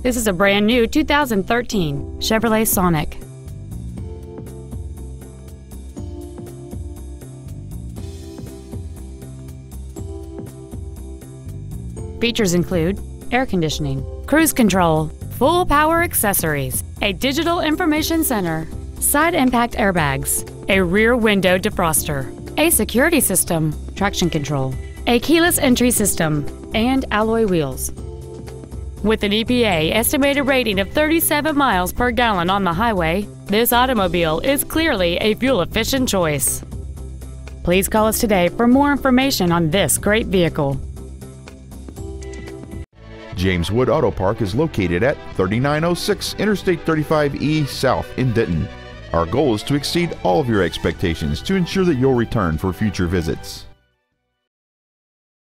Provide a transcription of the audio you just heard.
This is a brand new 2013 Chevrolet Sonic. Features include air conditioning, cruise control, full power accessories, a digital information center, side impact airbags, a rear window defroster, a security system, traction control, a keyless entry system, and alloy wheels. With an EPA estimated rating of 37 miles per gallon on the highway, this automobile is clearly a fuel-efficient choice. Please call us today for more information on this great vehicle. James Wood Auto Park is located at 3906 Interstate 35E South in Denton. Our goal is to exceed all of your expectations to ensure that you'll return for future visits.